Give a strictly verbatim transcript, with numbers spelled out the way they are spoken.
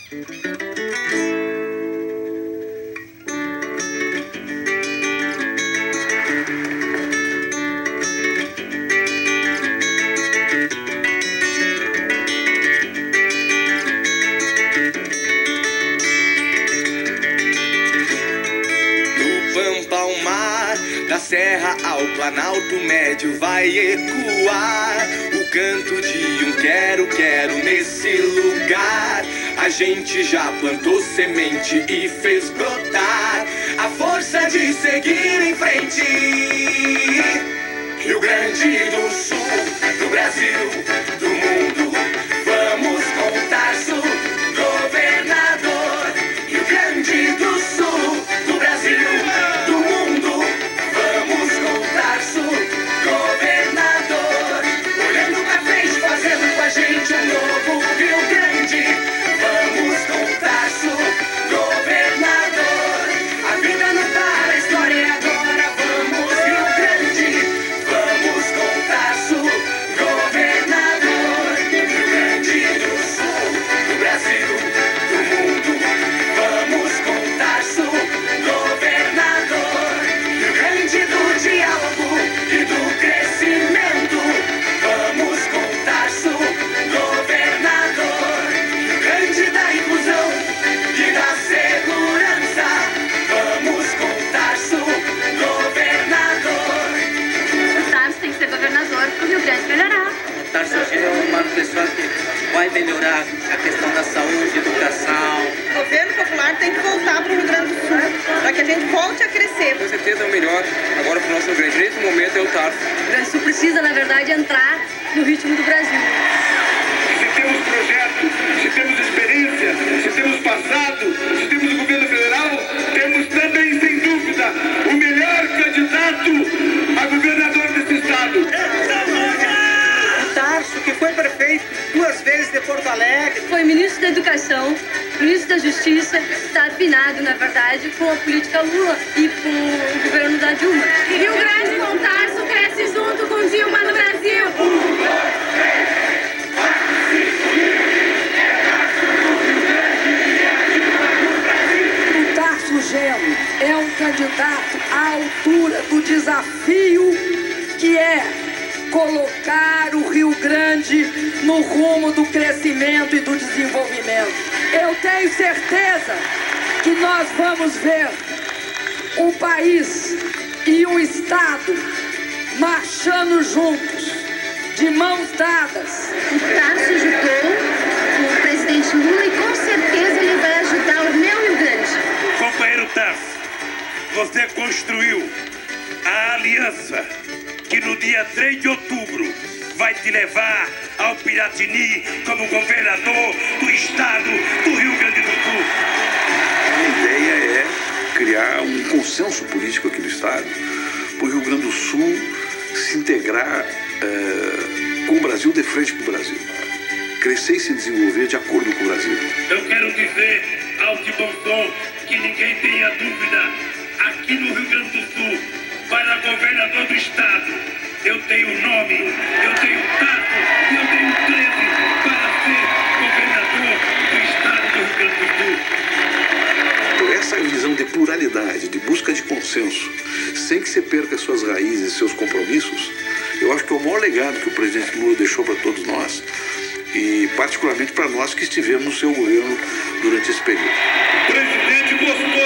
Da serra ao Planalto Médio vai ecoar o canto de um quero-quero nesse lugar. A gente já plantou semente e fez brotar a força de seguir em frente. Rio Grande do Sul, do Brasil, do mundo, vamos com Tarso, governador. Rio Grande do Sul, do Brasil, do mundo, vamos com Tarso, governador. Olhando pra frente, fazendo com a gente um novo Rio Grande. Vamos com Tarso, governador. A vida não para, a história é agora. Vamos, Rio Grande. Vamos com Tarso, governador. Rio Grande do Sul, do Brasil, do mundo. Vamos com Tarso, governador. Rio Grande do diálogo e do crescimento. Vamos com Tarso, governador. Rio Grande da inclusão e da segurança. Vamos com Tarso, governador. O Tarso tem que ser governador para o Rio Grande melhorar. O Tarso é uma pessoa que vai melhorar a questão da saúde, educação. O governo popular tem que voltar para o Rio Grande do Sul, para que a gente volte a crescer. Com certeza é o melhor agora para o nosso Rio Grande. Nesse momento é o Tarso. O Rio Grande do Sul precisa, na verdade, entrar no ritmo do Brasil. Se temos projeto, se temos experiência, se temos passado, se temos o governo federal, temos também, sem dúvida, o melhor candidato a governador desse estado. O Tarso, que foi prefeito duas vezes de Porto Alegre. Foi ministro da Educação, ministro da Justiça, está afinado, na verdade, com a política Lula e com o governo da Dilma. Rio Grande com Tarso cresce junto com Dilma no Brasil. O Tarso Genro é um candidato à altura do desafio que é colocar o Rio Grande no rumo do crescimento e do desenvolvimento. Eu tenho certeza que nós vamos ver um país e um estado marchando juntos, de mãos dadas. O Tarso ajudou o presidente Lula e com certeza ele vai ajudar o meu Rio Grande. Companheiro Tarso, você construiu a aliança que no dia três de outubro vai te levar ao Piratini como governador do estado do Rio Grande do Sul. A ideia é criar um consenso político aqui no estado, para o Rio Grande do Sul se integrar é, com o Brasil de frente para o Brasil. Crescer e se desenvolver de acordo com o Brasil. Eu quero dizer alto e bom som que ninguém tenha dúvida, aqui no Rio Grande do Sul, para governador do estado, eu tenho nome, eu tenho tato e eu tenho treze para ser governador do estado do Rio Grande do Sul. Por essa visão de pluralidade, de busca de consenso, sem que você perca suas raízes e seus compromissos, eu acho que é o maior legado que o presidente Lula deixou para todos nós e particularmente para nós que estivemos no seu governo durante esse período. O presidente mostrou